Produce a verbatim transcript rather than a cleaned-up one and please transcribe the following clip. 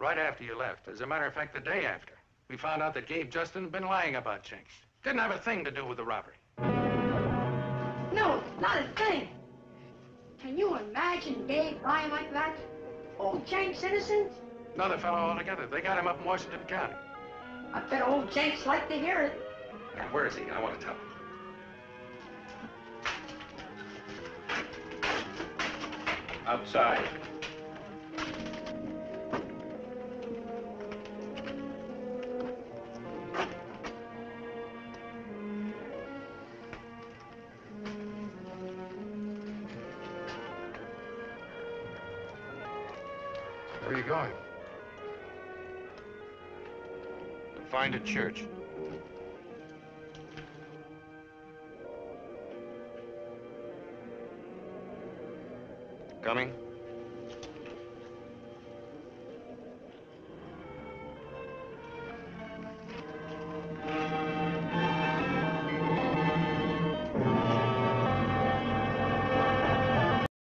Right after you left. As a matter of fact, the day after. We found out that Gabe Justin had been lying about Jenks. Didn't have a thing to do with the robbery. No, not a thing. Can you imagine Gabe lying like that? Old Jenks innocent? Another fellow altogether. They got him up in Washington County. I bet old Jenks like to hear it. Now, where is he? I want to tell him. Outside. Where are you going? To find a church. Coming?